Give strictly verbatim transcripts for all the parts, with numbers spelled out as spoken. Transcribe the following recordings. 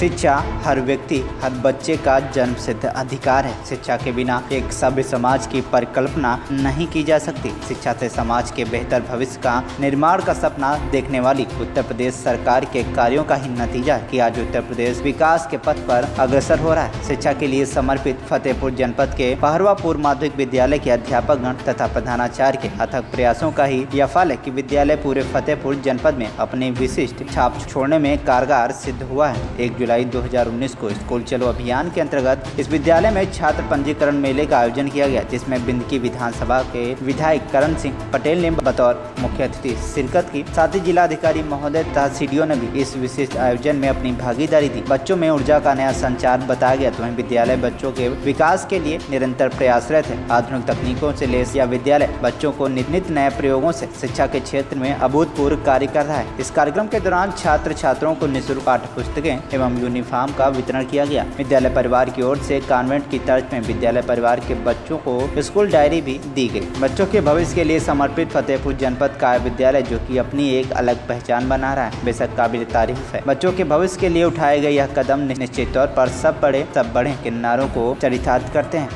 शिक्षा हर व्यक्ति, हर बच्चे का जन्म सिद्ध अधिकार है। शिक्षा के बिना एक सभ्य समाज की परिकल्पना नहीं की जा सकती। शिक्षा से समाज के बेहतर भविष्य का निर्माण का सपना देखने वाली उत्तर प्रदेश सरकार के कार्यों का ही नतीजा है कि आज उत्तर प्रदेश विकास के पथ पर अग्रसर हो रहा है। शिक्षा के लिए समर्पित फतेहपुर जनपद के पहरवा पूर्व माध्यमिक विद्यालय के अध्यापकगण तथा प्रधानाचार्य के अथक प्रयासों का ही यह फल है कि विद्यालय पूरे फतेहपुर जनपद में अपनी विशिष्ट छाप छोड़ने में कारगर सिद्ध हुआ है। एक जुलाई दो हज़ार उन्नीस को स्कूल चलो अभियान के अंतर्गत इस विद्यालय में छात्र पंजीकरण मेले का आयोजन किया गया, जिसमें बिंदकी विधानसभा के विधायक करण सिंह पटेल ने बतौर मुख्य अतिथि शिरकत की। साथ ही जिलाधिकारी महोदय तथा सीडीओ ने भी इस विशिष्ट आयोजन में अपनी भागीदारी दी। बच्चों में ऊर्जा का नया संचार बताया गया। तो वहीं विद्यालय बच्चों के विकास के लिए निरंतर प्रयासरत है। आधुनिक तकनीकों से लैस यह विद्यालय बच्चों को नित नित नए प्रयोगों से शिक्षा के क्षेत्र में अभूतपूर्व कार्य कर रहा है। इस कार्यक्रम के दौरान छात्र छात्रों को निःशुल्क पाठ्य पुस्तकें एवं यूनिफॉर्म का वितरण किया गया। विद्यालय परिवार की ओर से कॉन्वेंट की तर्ज में विद्यालय परिवार के बच्चों को स्कूल डायरी भी दी गई। बच्चों के भविष्य के लिए समर्पित फतेहपुर जनपद का विद्यालय जो कि अपनी एक अलग पहचान बना रहा है, बेशक काबिल तारीफ है। बच्चों के भविष्य के लिए उठाए गए यह कदम निश्चित तौर पर सब बड़े सब बड़े के नारों को चरितार्थ करते हैं।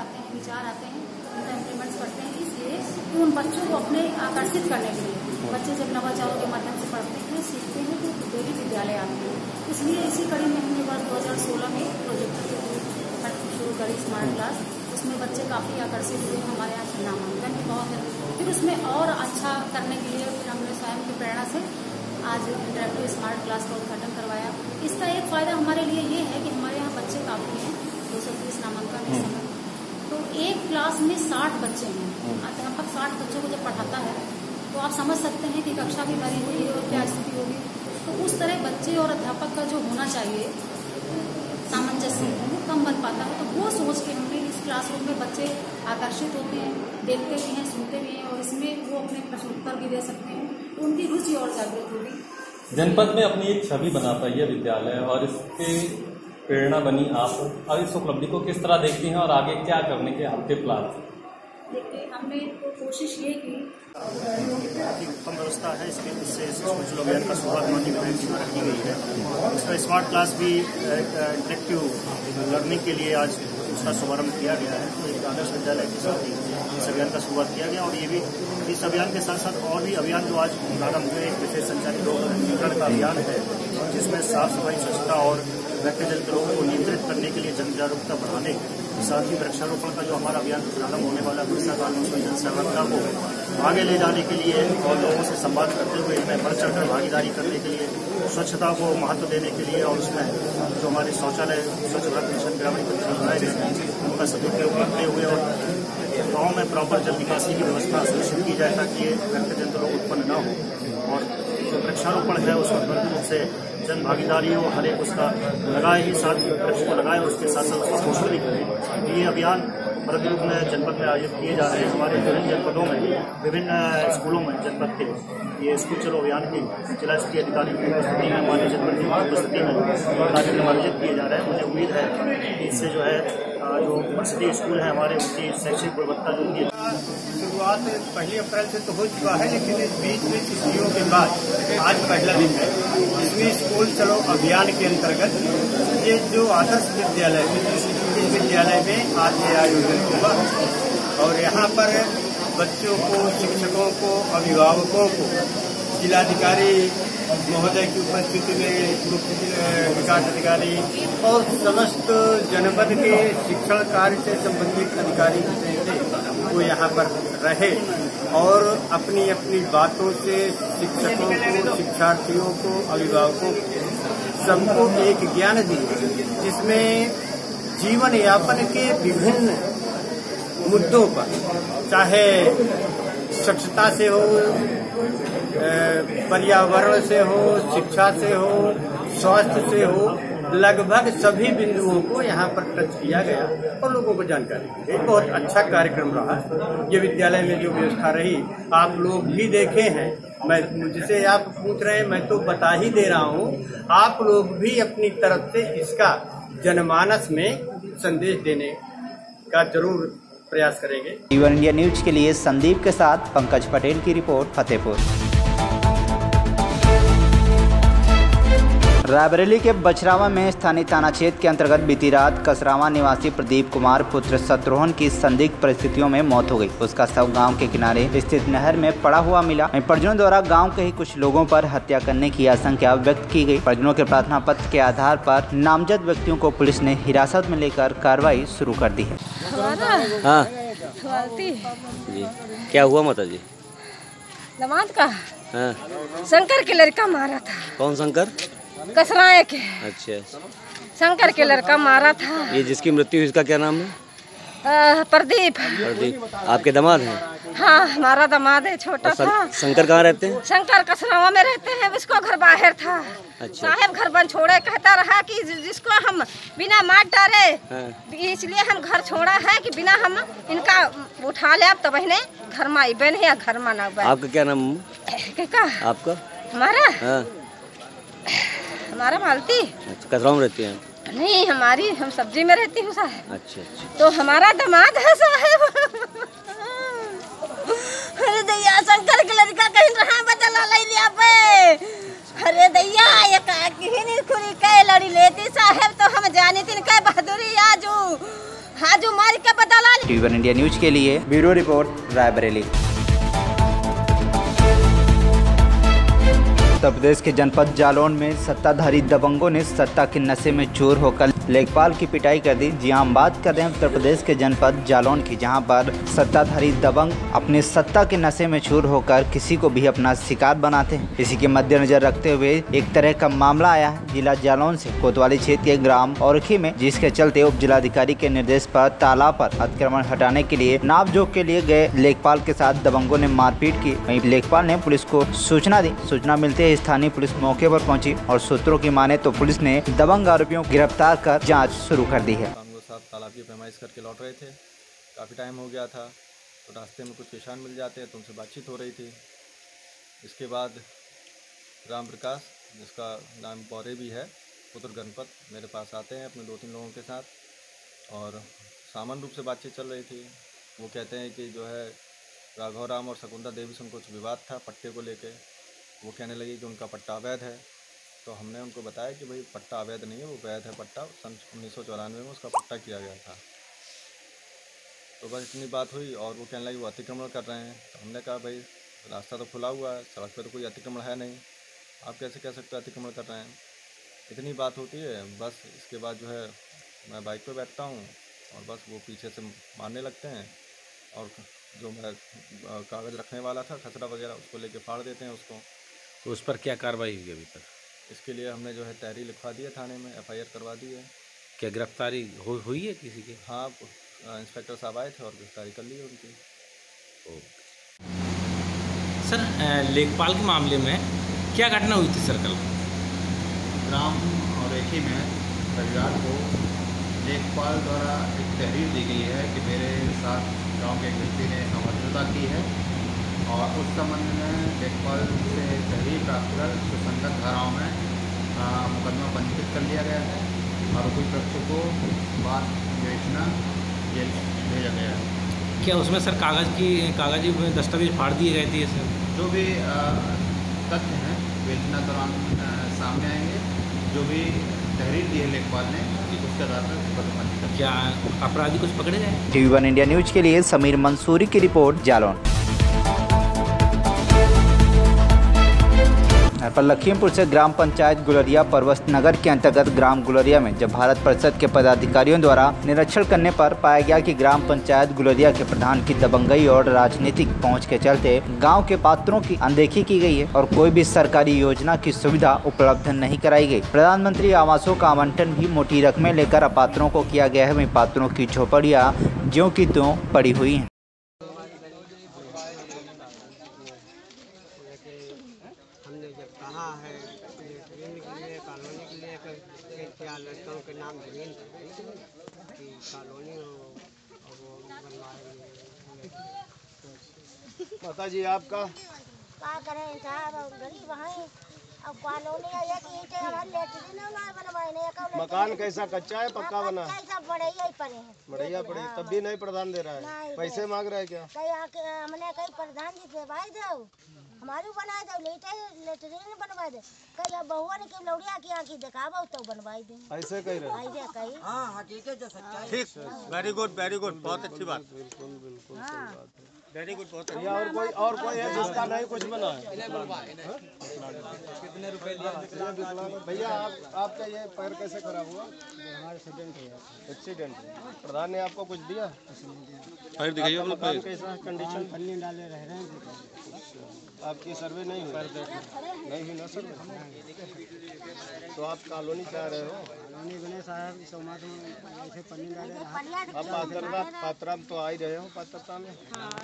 उन बच्चों को अपने आकर्षित करने के लिए बच्चे जब नवाचारों के माध्यम से पढ़ते हैं, सीखते हैं, तो देवी विद्यालय आते हैं। इसलिए इसी कड़ी में हमने वर्ष दो हज़ार सोलह में प्रोजेक्ट शुरू करी स्मार्ट क्लास। उसमें बच्चे काफ़ी आकर्षित हुए। हमारे यहाँ नामांकन भी बहुत है। फिर उसमें और अच्छा करने के लिए फिर हमने स्वयं की प्रेरणा से आज इंटरेक्टिव स्मार्ट क्लास का उद्घाटन करवाया। इसका एक फ़ायदा हमारे लिए ये है कि हमारे यहाँ बच्चे काफ़ी हैं, दो सौ तीस नामांकन इस समय। तो एक क्लास में साठ बच्चे हैं। अध्यापक साठ बच्चों को जब पढ़ाता है तो आप समझ सकते हैं कि कक्षा भी भरी हुई है और क्या स्थिति होगी। तो उस तरह बच्चे और अध्यापक का जो होना चाहिए सामंजस्य वो कम बन पाता है। तो वो सोच के हमने इस क्लासरूम में बच्चे आकर्षित होते हैं, देखते भी हैं, सुनते भी हैं और इसमें वो अपने प्रश्न उत्तर भी दे सकते हैं। तो उनकी रुचि और जागृत होगी। जनपद में अपनी एक छवि बना पाई है विद्यालय और इसके प्रेरणा बनी आप, और इस उपलब्धि को किस तरह देखती हैं और आगे क्या करने के आपके प्लान? देखिए, हमने तो कोशिश ये की उत्तम व्यवस्था है इसके इससे स्कूल अभियान का शुरुआत माननीय विधायक जी द्वारा की गई है। इसका स्मार्ट क्लास भी इंटरेक्टिव लर्निंग के लिए आज उसका शुभारंभ किया गया है। तो एक आदर्श विद्यालय के साथ ही इस अभियान का शुरुआत किया गया और ये भी इस अभियान के साथ साथ और भी अभियान जो आज प्रारंभ हुए, एक विशेष संचालित रोगीकरण का अभियान है जिसमें साफ सफाई, स्वच्छता और व्यक्तिगत के रोगों को नियंत्रित करने के लिए जन जागरूकता बढ़ाने साथ ही वृक्षारोपण का जो हमारा अभियान प्रारंभ होने वाला है वर्षा काल में उसमें जन सहभागिता को आगे ले जाने के लिए और लोगों से संवाद करते हुए इसमें बढ़ चढ़कर भागीदारी करने के लिए, स्वच्छता को महत्व देने के लिए और उसमें जो हमारे शौचालय स्वच्छ भारत मिशन ग्रामीण बनाए गए उनका सदुपयोग करते हुए और गाँव में प्रॉपर जल निकासी की व्यवस्था सुनिश्चित की जाए ताकि ये व्यक्तिगत रोग उत्पन्न न हो। और जो वृक्षारोपण है उसका भरपूर रूप से जन भागीदारी हो, हर एक उसका लगाए ही साथ वृक्ष को लगाए और उसके साथ साथ उसका पोषण भी करें। ये अभियान भरपूर रूप में जनपद में आयोजित किए जा रहे हैं। हमारे विभिन्न जनपदों में, विभिन्न स्कूलों में जनपद के ये स्कूल चलो अभियान की जिला स्तरीय अधिकारी की उपस्थिति में, माननीय जनपद की उपस्थिति में कार्यक्रम आयोजित किए जा रहे हैं। मुझे उम्मीद है कि इससे जो है जो यूनिवर्सिटी स्कूल है हमारे उनकी शैक्षिक गुणवत्ता जो की शुरुआत पहली अप्रैल से तो हो चुका है, लेकिन इस बीच में छुट्टियों के बाद आज पहला दिन है। इसमें स्कूल चलो अभियान के अंतर्गत ये जो आदर्श विद्यालय है इस विद्यालय में आज ये आयोजन हुआ और यहाँ पर बच्चों को, शिक्षकों को, अभिभावकों को जिलाधिकारी महोदय की उपस्थिति में मुख्य विकास अधिकारी और समस्त जनपद के शिक्षण कार्य से संबंधित अधिकारी थे वो यहाँ पर रहे और अपनी अपनी बातों से शिक्षकों को, शिक्षार्थियों को, अभिभावकों को सबको एक ज्ञान दिया जिसमें जीवन यापन के विभिन्न मुद्दों पर, चाहे स्वच्छता से हो, पर्यावरण से हो, शिक्षा से हो, स्वास्थ्य से हो, लगभग सभी बिंदुओं को यहाँ पर टच किया गया और लोगों को जानकारी दी गई। बहुत अच्छा कार्यक्रम रहा। ये विद्यालय में जो व्यवस्था रही आप लोग भी देखे हैं। मैं मुझसे आप पूछ रहे हैं, मैं तो बता ही दे रहा हूँ। आप लोग भी अपनी तरफ से इसका जनमानस में संदेश देने का जरूर प्रयास करेंगे। ईवन इंडिया न्यूज के लिए संदीप के साथ पंकज पटेल की रिपोर्ट, फतेहपुर। रायबरेली के बछरावा में स्थानीय थाना क्षेत्र के अंतर्गत बीती रात कसरावा निवासी प्रदीप कुमार पुत्र शत्रुघ्न की संदिग्ध परिस्थितियों में मौत हो गई। उसका शव गांव के किनारे स्थित नहर में पड़ा हुआ मिला। परिजनों द्वारा गांव के ही कुछ लोगों पर हत्या करने की आशंका व्यक्त की गई। परिजनों के प्रार्थना पत्र के आधार पर नामजद व्यक्तियों को पुलिस ने हिरासत में लेकर कार्रवाई शुरू कर दी है। हाँ जी, क्या हुआ माता जी? दामाद का हाँ। शंकर के लड़का मारा था। कौन शंकर? कसराए के। अच्छा, शंकर के लड़का मारा था। ये जिसकी मृत्यु हुई इसका क्या नाम है? आ, प्रदीप। प्रदीप आपके दामाद हैं? हाँ, हमारा दामाद है, छोटा था। शंकर कहाँ रहते हैं? शंकर कसरावा में रहते हैं। उसको घर बाहर था। अच्छा। साहेब घर बंद छोड़े, कहता रहा कि जिसको हम बिना मार डाले, हाँ। इसलिए हम घर छोड़ा है कि बिना हम इनका उठा ले। अब तो बहने घर में बहन है, घर में ना। आपका क्या नाम? क्या आपका? हमारा हाँ। हमारा मालती। अच्छा, कसरावा में रहती हैं? नहीं, हमारी हम सब्जी में रहती हूँ साहब। अच्छा अच्छा। तो हमारा दामाद है साहब। अरे दैया, शंकर के लड़का कहीं रहा बदला ले लिया पे। अरे दैया, ये का किन्हीं खुरी के लड़ी लेती साहब, तो हम जानी थी इनका बहादुरी। आजू आजू मार के बदला। टीवी वन इंडिया न्यूज के लिए ब्यूरो रिपोर्ट रायबरेली। उत्तर प्रदेश के जनपद जालौन में सत्ताधारी दबंगों ने सत्ता के नशे में चूर होकर लेखपाल की पिटाई कर दी। जी हम बात कर रहे हैं उत्तर प्रदेश के जनपद जालौन की, जहां पर सत्ताधारी दबंग अपने सत्ता के नशे में चूर होकर किसी को भी अपना शिकार बनाते हैं। इसी के मद्देनजर रखते हुए एक तरह का मामला आया है जिला जालौन से कोतवाली क्षेत्र के ग्राम औरखी में, जिसके चलते उप जिलाधिकारी के निर्देश पर तालाब पर अतिक्रमण हटाने के लिए नापजोख के लिए गए लेखपाल के साथ दबंगों ने मारपीट की। वहीं लेखपाल ने पुलिस को सूचना दी। सूचना मिलते स्थानीय पुलिस मौके पर पहुंची और सूत्रों की माने तो पुलिस ने दबंग आरोपियों को गिरफ्तार कर जांच शुरू कर दी है। हम लोग साथ तालाब की पैमाइश करके लौट रहे थे। काफ़ी टाइम हो गया था, तो रास्ते में कुछ किसान मिल जाते हैं तो उनसे बातचीत हो रही थी। इसके बाद राम प्रकाश, जिसका नाम बौरे भी है, पुत्र गणपत, मेरे पास आते हैं अपने दो तीन लोगों के साथ और सामान्य रूप से बातचीत चल रही थी। वो कहते हैं कि जो है राघव राम और शकुंतला देवी से उनको कुछ विवाद था पट्टे को लेके। वो कहने लगी कि उनका पट्टा अवैध है, तो हमने उनको बताया कि भाई पट्टा अवैध नहीं है, वो वैध है पट्टा। सन उन्नीस सौ चौरानवे में उसका पट्टा किया गया था। तो बस इतनी बात हुई और वो कहने लगी वो अतिक्रमण कर रहे हैं। तो हमने कहा भाई रास्ता तो खुला हुआ है, सड़क पर तो कोई अतिक्रमण है नहीं, आप कैसे कह सकते हो अतिक्रमण कर रहे हैं। इतनी बात होती है। बस इसके बाद जो है मैं बाइक पर बैठता हूँ और बस वो पीछे से मारने लगते हैं और जो मैं कागज़ रखने वाला था खसरा वगैरह उसको लेके फाड़ देते हैं उसको। तो उस पर क्या कार्रवाई हुई अभी तक? इसके लिए हमने जो है तहरीर लिखवा दी है थाने में, एफ आई आर करवा दी है। क्या गिरफ्तारी हो, हुई है किसी की? हाँ, इंस्पेक्टर साहब आए थे और गिरफ्तारी कर ली है उनकी। सर, लेखपाल के मामले में क्या घटना हुई थी सर कल? ग्राम औरेखी में रविवार को लेखपाल द्वारा एक तहरीर दी गई है कि मेरे साथ गांव के एक व्यक्ति ने अभद्रता की है और उस संबंध में लेखपाल से तहरीर प्राप्त कर सुसंगत धाराओं में मुकदमा पंजीकृत कर लिया गया है और आरोपी पक्ष को बात बेचना जेल भेजा गया है। क्या उसमें सर कागज़ की कागजी दस्तावेज फाड़ दिए गए थे सर? जो भी तथ्य हैं बेचना दौरान सामने आएंगे। जो भी तहरीर दी है लेखपाल ने उसके आधार पर मुकदमा पंजीकृत। क्या अपराधी कुछ पकड़े गए? टीवी वन इंडिया न्यूज के लिए समीर मंसूरी की रिपोर्ट जालौन। पर लखीमपुर से ग्राम पंचायत गुलरिया परवस्त नगर के अंतर्गत ग्राम गुलरिया में जब भारत परिषद के पदाधिकारियों द्वारा निरीक्षण करने पर पाया गया कि ग्राम पंचायत गुलरिया के प्रधान की दबंगई और राजनीतिक पहुंच के चलते गांव के पात्रों की अनदेखी की गई है और कोई भी सरकारी योजना की सुविधा उपलब्ध नहीं कराई गई। प्रधानमंत्री आवासों का आवंटन भी मोटी रकमें लेकर अपात्रों को किया गया है। वहीं पात्रों की झोपड़ियाँ ज्यों की त्यों पड़ी हुई है। हमने जब कहा है लेटरिन के लिए कॉलोनी के लिए क्या लड़कों के नाम जमीन कि कॉलोनी हो और वो बनवाएंगे। माता जी आपका क्या करें साहब, गरीब हैं। अब कॉलोनी है एक ईंटें और लेटरिन ना बनवाए। मकान कैसा कच्चा है पक्का बना? सब बढ़िया ही पड़े हैं, बढ़िया पड़े। तब भी नहीं प्रधान दे रहा है, पैसे मांग रहा है क्या? हमने कई प्रधान जी से भाई दो हमारी बनाए दे लेटे लेटरीन बनवा दे कई बहुआ ने के लौड़िया की आंखी दिखावा तो बनवाई दे ऐसे कह रहे ऐसे कही हाँ हकीकत जो सच्चाई ठीक वेरी गुड वेरी गुड बहुत अच्छी बात बिल्कुल बिल्कुल हाँ वेरी गुड बहुत या और कोई और कोई है जिसका नहीं कुछ बना है कितने रुपए लिए भैया आप आपका ये पैर कैसे खराब हुआ? हमारे एक्सीडेंट है एक्सीडेंट प्रधान ने आपको कुछ दिया? पैर दिखाइए अपना पैर। कैसा कंडीशन? पन्नी डाले रह रहे हैं। आपकी सर्वे नहीं हुई? नहीं हुई ना सर्वे। तो आप कॉलोनी चाह रहे हो? कॉलोनी बने साहब समाज में ऐसे पन्नी डाले रहा। आप पात्रता पात्रा तो आ ही रहे हो पात्रता में।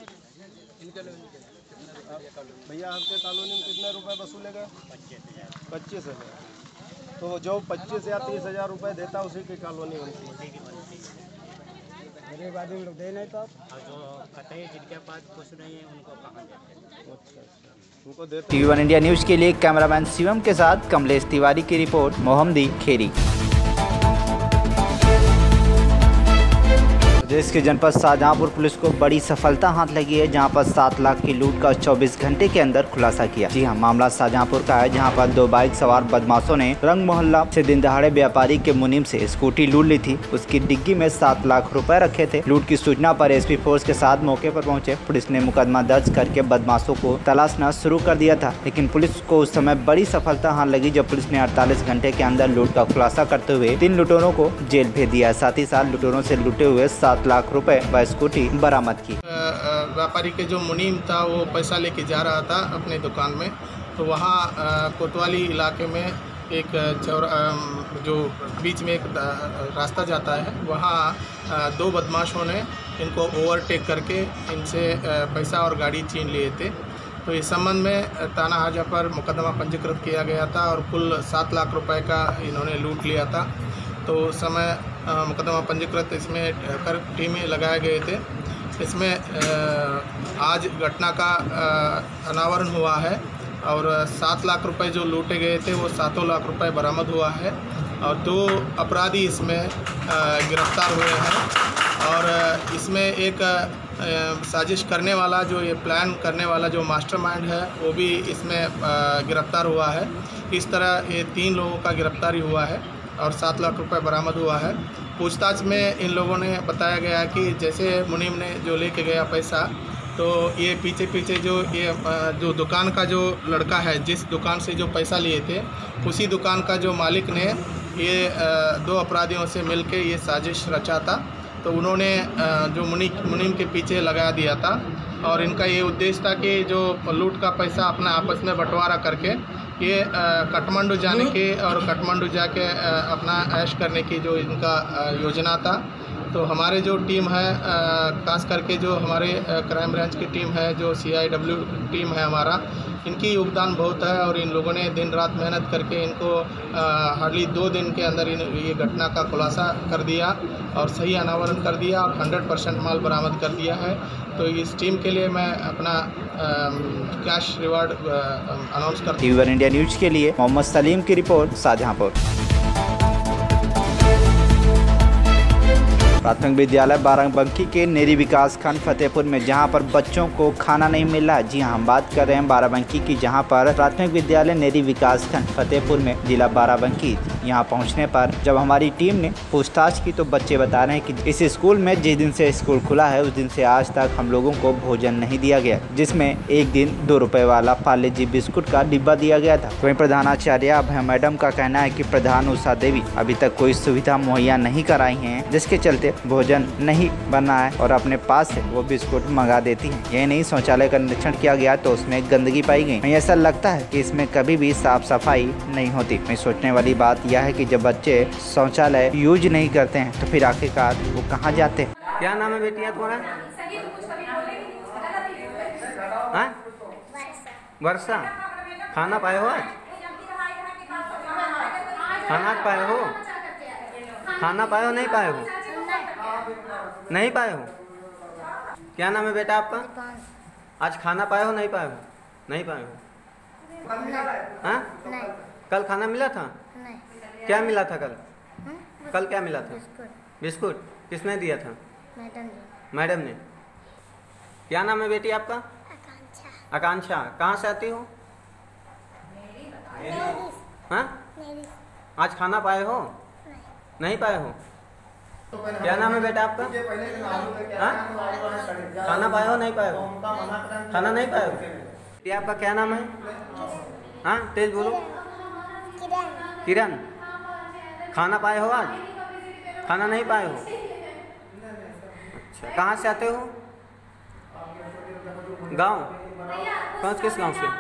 भैया आपके कॉलोनी में कितने रुपए वसूले गए? पच्चीस हजार। तो जो पच्चीस या तीस हजार रुपए देता उसी की कॉलोनी बनती है। गरीब आदमी लोग दे नहीं तो जो कहते हैं जिनके पास कुछ नहीं है उनको कहाँ देते हैं? अच्छा अच्छा उनको देते। टीवी वन इंडिया न्यूज के लिए कैमरामैन शिवम के साथ कमलेश तिवारी की रिपोर्ट, मोहम्मदी खेरी। प्रदेश के जनपद शाहजहांपुर पुलिस को बड़ी सफलता हाथ लगी है, जहां पर सात लाख की लूट का चौबीस घंटे के अंदर खुलासा किया। जी हां, मामला शाहजहांपुर का है, जहां पर दो बाइक सवार बदमाशों ने रंग मोहल्ला से दिन दहाड़े व्यापारी के मुनीम से स्कूटी लूट ली थी। उसकी डिग्गी में सात लाख रुपए रखे थे। लूट की सूचना पर एसपी फोर्स के साथ मौके पर पहुंचे। पुलिस ने मुकदमा दर्ज करके बदमाशों को तलाशना शुरू कर दिया था, लेकिन पुलिस को उस समय बड़ी सफलता हाथ लगी जब पुलिस ने अड़तालीस घंटे के अंदर लूट का खुलासा करते हुए तीन लुटेरों को जेल भेज दिया। साथ ही साथ लुटेरों से लूटे हुए सात लाख रुपए व स्कूटी बरामद की। व्यापारी के जो मुनीम था वो पैसा लेके जा रहा था अपने दुकान में, तो वहाँ कोतवाली इलाके में एक चौरा जो बीच में एक रास्ता जाता है, वहाँ दो बदमाशों ने इनको ओवरटेक करके इनसे पैसा और गाड़ी छीन लिए थे। तो इस संबंध में थाना हाजा पर मुकदमा पंजीकृत किया गया था और कुल सात लाख रुपए का इन्होंने लूट लिया था। तो उस समय मुकदमा पंजीकृत इसमें कर टीमें लगाए गए थे। इसमें आज घटना का अनावरण हुआ है और सात लाख रुपए जो लूटे गए थे वो सातों लाख रुपए बरामद हुआ है और दो अपराधी इसमें गिरफ्तार हुए हैं। और इसमें एक साजिश करने वाला, जो ये प्लान करने वाला जो मास्टरमाइंड है, वो भी इसमें गिरफ्तार हुआ है। इस तरह ये तीन लोगों का गिरफ्तारी हुआ है और सात लाख रुपए बरामद हुआ है। पूछताछ में इन लोगों ने बताया गया कि जैसे मुनीम ने जो लेके गया पैसा, तो ये पीछे पीछे जो ये जो दुकान का जो लड़का है, जिस दुकान से जो पैसा लिए थे, उसी दुकान का जो मालिक ने ये दो अपराधियों से मिलके ये साजिश रचा था। तो उन्होंने जो मुनी मुनीम के पीछे लगा दिया था और इनका ये उद्देश्य था कि जो लूट का पैसा अपना आपस में बंटवारा करके ये काठमांडू जाने के और काठमांडू जाके अपना ऐश करने की जो इनका योजना था। तो हमारे जो टीम है, खास करके जो हमारे क्राइम ब्रांच की टीम है, जो सी आई डब्ल्यू टीम है हमारा, इनकी योगदान बहुत है और इन लोगों ने दिन रात मेहनत करके इनको हार्डली दो दिन के अंदर इन ये घटना का खुलासा कर दिया और सही अनावरण कर दिया और हंड्रेड परसेंट माल बरामद कर दिया है। तो इस टीम के लिए मैं अपना कैश रिवार्ड अनाउंस करता हूँ। टीवी वन इंडिया न्यूज के लिए मोहम्मद सलीम की रिपोर्ट, शाहजहांपुर। प्राथमिक विद्यालय बाराबंकी के नेरी विकास खंड फतेहपुर में जहां पर बच्चों को खाना नहीं मिल रहा है। जी हां, हम बात कर रहे हैं बाराबंकी की, जहां पर प्राथमिक विद्यालय नेरी विकास खंड फतेहपुर में जिला बाराबंकी। यहां पहुंचने पर जब हमारी टीम ने पूछताछ की तो बच्चे बता रहे हैं कि इस स्कूल में जिस दिन से स्कूल खुला है उस दिन से आज तक हम लोगों को भोजन नहीं दिया गया, जिसमें एक दिन दो रुपए वाला पार्ले जी बिस्कुट का डिब्बा दिया गया था। वहीं प्रधानाचार्य अभय मैडम का कहना है कि प्रधान उषा देवी अभी तक कोई सुविधा मुहैया नहीं कराई है, जिसके चलते भोजन नहीं बना है और अपने पास से वो बिस्कुट मंगा देती है। यही नहीं, शौचालय का निरीक्षण किया गया तो उसमें गंदगी पाई गई। ऐसा लगता है कि इसमें कभी भी साफ सफाई नहीं होती। मैं सोचने वाली बात यह है कि जब बच्चे शौचालय यूज नहीं करते हैं तो फिर आखिरकार वो कहाँ जाते हैं। क्या नाम है बेटिया तुम्हारा? वर्षा। खाना पाए हो आज? खाना पाए हो? खाना पाए हो नहीं पाए हो? नहीं पाए हो? क्या नाम है बेटा आपका? आज खाना पाए हो नहीं पाए हो? नहीं पाए हो? हाँ? कल खाना मिला था? नहीं। क्या मिला था कल? कल क्या मिला था? बिस्कुट। किसने दिया था? मैडम ने। मैडम ने। क्या नाम है बेटी आपका? आकांक्षा, कहाँ से आती हो? हाँ? आज खाना पाए हो? नहीं पाए हो? क्या नाम है बेटा आपका? हाँ? खाना पाए हो नहीं पाए हो? खाना नहीं पाए हो? ये आपका क्या नाम है? हाँ तेज बोलो। किरण। खाना पाए हो आज? खाना नहीं पाए हो? अच्छा, कहाँ से आते हो? गांव? कौन किस गांव से?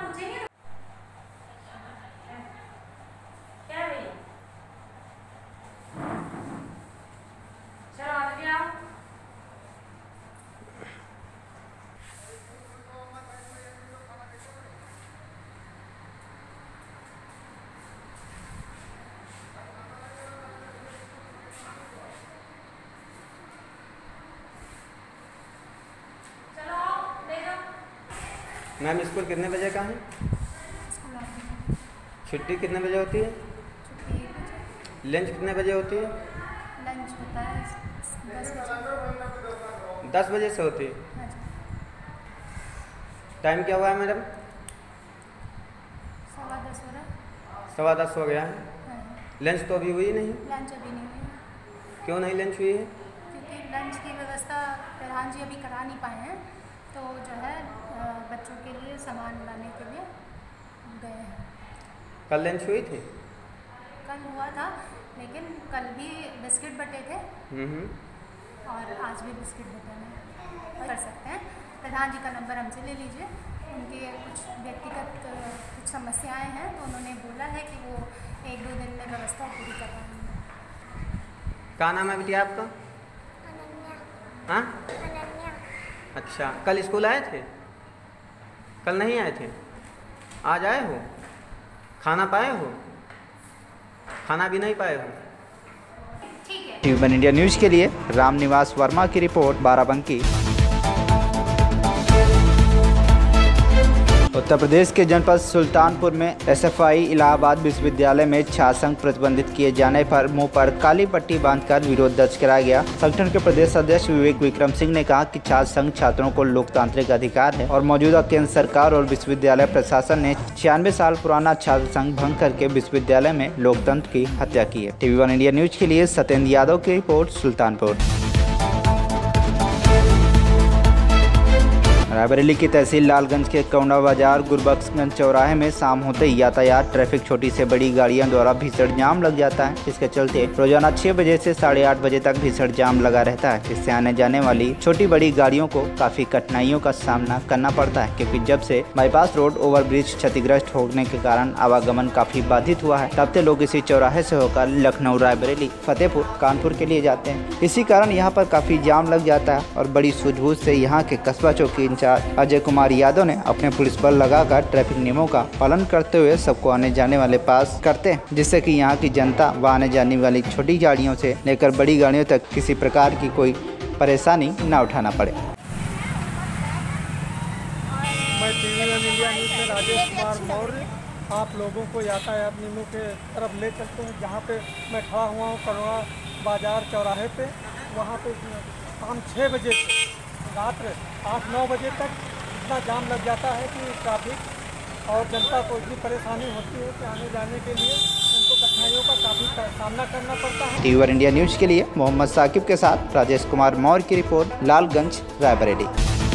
मैम स्कूल कितने बजे का है? छुट्टी कितने बजे होती है? लंच कितने बजे होती है? लंच होता है दस बजे। दस बजे से होती है। टाइम क्या हुआ है मैडम? सवा दस हो रहा। सवा दस हो गया है। लंच तो अभी हुई नहीं? लंच अभी नहीं हुई। क्यों नहीं लंच हुई है? क्योंकि लंच की व्यवस्था प्रधान जी अभी करा नहीं पाए हैं, तो जो है बच्चों के लिए सामान लाने के लिए गए हैं। कल लंच हुई थी? कल हुआ था, लेकिन कल भी बिस्किट बटे थे और आज भी बिस्किट बटे कर सकते हैं। प्रधान जी का नंबर हमसे ले लीजिए। उनके कुछ व्यक्तिगत कुछ समस्याएं हैं, तो उन्होंने बोला है कि वो एक दो दिन में व्यवस्था पूरी कर पाएंगे। क्या नाम है बेटी आपका? हाँ? अच्छा, कल स्कूल आए थे? कल नहीं आए थे? आज आए हो? खाना पाए हो? खाना भी नहीं पाए हो? टीवी वन इंडिया न्यूज के लिए रामनिवास वर्मा की रिपोर्ट, बाराबंकी। उत्तर प्रदेश के जनपद सुल्तानपुर में एसएफआई इलाहाबाद विश्वविद्यालय में छात्र संघ प्रतिबंधित किए जाने पर मुंह पर काली पट्टी बांधकर विरोध दर्ज कराया गया। संगठन के प्रदेश अध्यक्ष विवेक विक्रम सिंह ने कहा कि छात्र संघ छात्रों को लोकतांत्रिक अधिकार है और मौजूदा केंद्र सरकार और विश्वविद्यालय प्रशासन ने छियानवे साल पुराना छात्र संघ भंग करके विश्वविद्यालय में लोकतंत्र की हत्या की है। टीवी वन इंडिया न्यूज के लिए सत्येंद्र यादव की रिपोर्ट, सुल्तानपुर। रायबरेली की तहसील लालगंज के कौंडा बाजार गुरबख्शगंज चौराहे में शाम होते ही यातायात ट्रैफिक छोटी से बड़ी गाड़ियों द्वारा भीषण जाम लग जाता है। इसके चलते रोजाना छह बजे से साढ़े आठ बजे तक भीषण जाम लगा रहता है। इससे आने जाने वाली छोटी बड़ी गाड़ियों को काफी कठिनाइयों का सामना करना पड़ता है, क्योंकि जब से बाईपास रोड ओवरब्रिज क्षतिग्रस्त होने के कारण आवागमन काफी बाधित हुआ है, तब से लोग इसी चौराहे से होकर लखनऊ, रायबरेली, फतेहपुर, कानपुर के लिए जाते हैं। इसी कारण यहाँ पर काफी जाम लग जाता है और बड़ी सूझबूझ से यहाँ के कस्बा चौकी अजय कुमार यादव ने अपने पुलिस बल लगाकर ट्रैफिक नियमों का पालन करते हुए सबको आने जाने वाले पास करते हैं, जिससे कि यहाँ की जनता व आने जाने वाली छोटी गाड़ियों से लेकर बड़ी गाड़ियों तक किसी प्रकार की कोई परेशानी न उठाना पड़े। मैं टीवी वन इंडिया न्यूज़ में राजेश कुमार मौर्य आप लोगों को यातायात नियमों के तरफ ले चलते हैं। जहाँ पे मैं खड़ा हुआ हूँ करोड़ा बाजार चौराहे पे, वहाँ पे शाम छः बजे से रात आठ नौ बजे तक इतना जाम लग जाता है कि ट्रैफिक और जनता को इतनी परेशानी होती है कि आने जाने के लिए उनको कठिनाइयों का काफ़ी सामना करना पड़ता है। टीवी वन इंडिया न्यूज के लिए मोहम्मद साकिब के साथ राजेश कुमार मौर्य की रिपोर्ट, लालगंज, रायबरेली।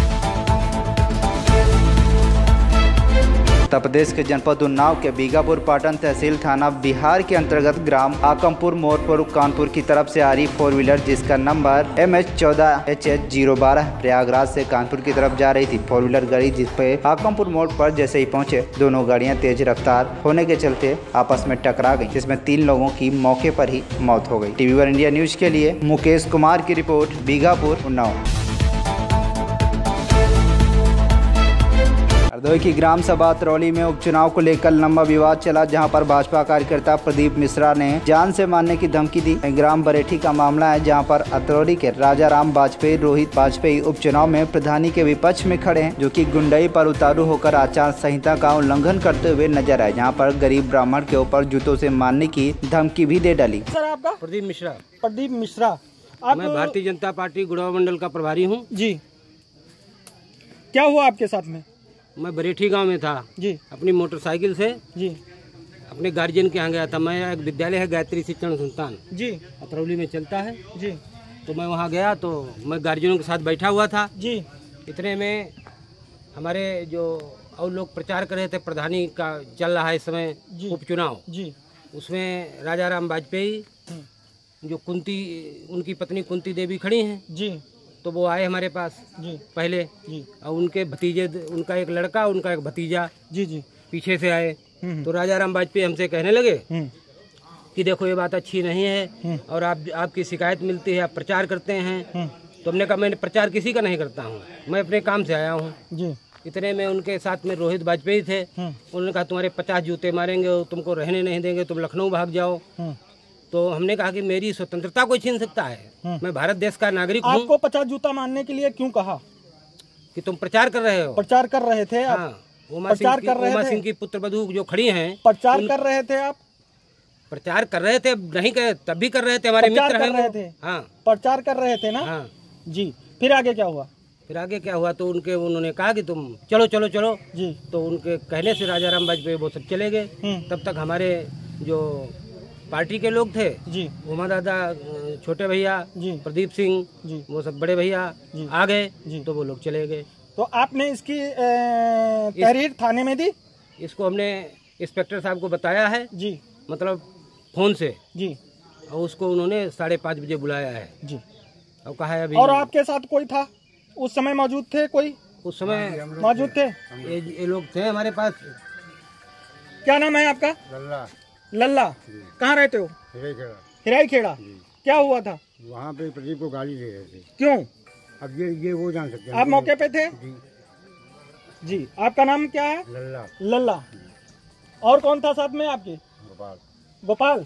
उत्तर प्रदेश के जनपद उन्नाव के बीघापुर पाटन तहसील थाना बिहार के अंतर्गत ग्राम आकमपुर मोरपुर कानपुर की तरफ से आ रही फोर व्हीलर जिसका नंबर एम एच चौदह एच एच जीरो बारह प्रयागराज से कानपुर की तरफ जा रही थी। फोर व्हीलर गाड़ी जिस पे आकमपुर मोड़ पर जैसे ही पहुंचे, दोनों गाड़ियां तेज रफ्तार होने के चलते आपस में टकरा गई, जिसमें तीन लोगों की मौके पर ही मौत हो गई। टीवी वन इंडिया न्यूज के लिए मुकेश कुमार की रिपोर्ट, बीघापुर, उन्नाव। हरदोई की ग्राम सभा तरौली में उपचुनाव को लेकर लंबा विवाद चला, जहां पर भाजपा कार्यकर्ता प्रदीप मिश्रा ने जान से मारने की धमकी दी। ग्राम बरेठी का मामला है, जहां पर अतरौली के राजा राम वाजपेयी रोहित वाजपेयी उपचुनाव में प्रधानी के विपक्ष में खड़े हैं, जो कि गुंडई पर उतारू होकर आचार संहिता का उल्लंघन करते हुए नजर आए, जहाँ पर गरीब ब्राह्मण के ऊपर जूतों से मारने की धमकी भी दे डाली। सर आपका? प्रदीप मिश्रा। प्रदीप मिश्रा, मैं भारतीय जनता पार्टी गुड़वा मंडल का प्रभारी हूँ। जी, क्या हुआ आपके साथ में? मैं बरेठी गांव में था जी, अपनी मोटरसाइकिल से जी, अपने गार्जियन के यहाँ गया था। मैं एक विद्यालय है गायत्री शिक्षण संस्थान जी, अतरौली में चलता है जी, तो मैं वहाँ गया तो मैं गार्जियनों के साथ बैठा हुआ था जी। इतने में हमारे जो और लोग प्रचार कर रहे थे, प्रधानी का चल रहा है इस समय उपचुनाव जी, उसमें राजा राम वाजपेयी जो कुंती उनकी पत्नी कुंती देवी खड़ी हैं जी, तो वो आए हमारे पास जी पहले जी, और उनके भतीजे, उनका एक लड़का उनका एक भतीजा जी जी पीछे से आए तो राजा राम वाजपेयी हमसे कहने लगे कि देखो ये बात अच्छी नहीं है और आप आपकी शिकायत मिलती है, आप प्रचार करते हैं। तो हमने कहा मैंने प्रचार किसी का नहीं करता हूँ, मैं अपने काम से आया हूँ जी। इतने में उनके साथ में रोहित वाजपेयी थे, उन्होंने कहा तुम्हारे पचास जूते मारेंगे, तुमको रहने नहीं देंगे, तुम लखनऊ भाग जाओ। तो हमने कहा कि मेरी स्वतंत्रता कोई छीन सकता है, मैं भारत देश का नागरिक हूँ। आपको पचास जूता मारने के लिए क्यों कहा? कि तुम प्रचार कर रहे हो। प्रचार कर रहे थे आप? हाँ, उमा प्रचार सिंह कर रहे उमा थे? सिंह की पुत्रवधू जो खड़ी हैं। प्रचार कर रहे थे आप? प्रचार कर रहे थे, नहीं कर तब भी कर रहे थे, हमारे मित्र कर हैं रहे वो। थे। हाँ, प्रचार कर रहे थे ना? हाँ जी। फिर आगे क्या हुआ? फिर आगे क्या हुआ तो उनके उन्होंने कहा कि तुम चलो चलो चलो जी। तो उनके कहने से राजा राम वाजपेयी वो सब चले गए। तब तक हमारे जो पार्टी के लोग थे जी, उमा दादा, छोटे भैया जी, प्रदीप सिंह जी, वो सब बड़े भैया आ गए तो वो लोग चले गए। तो आपने इसकी तहरीर थाने में दी? इसको हमने इंस्पेक्टर साहब को बताया है जी, मतलब फोन से जी, और उसको उन्होंने साढ़े पाँच बजे बुलाया है जी और कहा है अभी। और आपके साथ कोई था उस समय? मौजूद थे कोई? उस समय मौजूद थे? ये, ये लोग थे हमारे पास। क्या नाम है आपका? लल्ला। लल्ला। कहाँ रहते हो? हिराई खेड़ा। हिराई खेड़ा। क्या हुआ था वहाँ पे? प्रदीप को गाली दे रहे थे। क्यों? अब ये ये वो जान सकते हैं। आप मौके पे थे? जी जी। आपका नाम क्या है? लल्ला। लल्ला। और कौन था साथ में आपके? गोपाल। गोपाल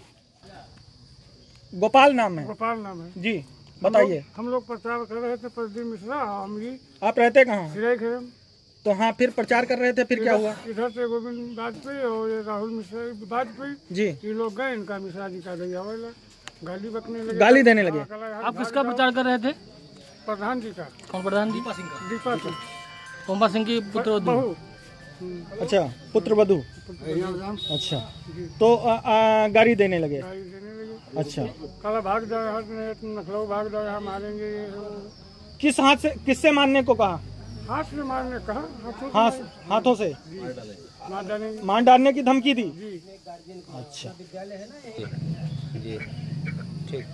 गोपाल नाम है? गोपाल नाम है जी। बताइए। हम लोग प्रचार कर रहे थे, प्रदीप मिश्रा हम जी। आप रहते कहाँ? हिराई खेड़ा। तो हाँ, फिर प्रचार कर रहे थे, फिर क्या हुआ? इधर से गोविंद वाजपेयी और ये राहुल मिश्रा वाजपेयी जी, ये लोग गए, इनका मिश्रा जी का गया गाली बकने लगे, गाली देने लगे। आप किसका प्रचार कर रहे थे? प्रधान जी का। कौन प्रधान? दीपा सिंह का। दीपा सिंह उमा सिंह की पुत्रवधू। अच्छा, पुत्रवधू। अच्छा, तो आ, आ, गाली देने लगे। अच्छा, कल भाग जाओ, लखनऊ भाग जाओ, यहाँ मारेंगे। किस हाथ से, किससे मारने को कहा? हाथ से मारने कहा। हाथ हाथों से मार डालने की धमकी दी? अच्छा जी, ठीक।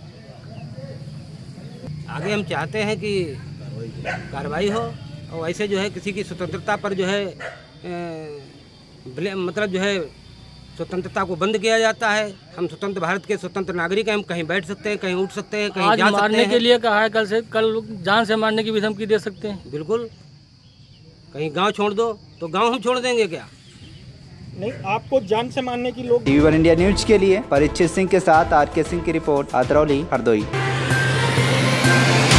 आगे हम चाहते हैं कि कार्रवाई हो और ऐसे जो है किसी की स्वतंत्रता पर जो है ए, मतलब जो है स्वतंत्रता को बंद किया जाता है। हम स्वतंत्र भारत के स्वतंत्र नागरिक हैं, हम कहीं बैठ सकते हैं, कहीं उठ सकते हैं, कहीं आज जा सकते हैं। मारने के लिए कहा है, कल से कल जान से मारने की भी धमकी दे सकते हैं। बिल्कुल, कहीं गांव छोड़ दो तो गांव हम छोड़ देंगे क्या? नहीं, आपको जान से मारने की लोग। टीवी वन इंडिया न्यूज के लिए परीक्षित सिंह के साथ आर के सिंह की रिपोर्ट, अतरौली, हरदोई।